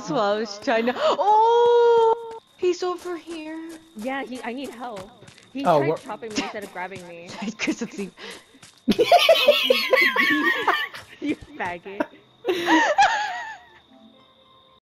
That's why I was trying to. Oh, he's over here. Yeah, I need help. He Oh, tried chopping me instead of grabbing me. Because it's the. You faggot.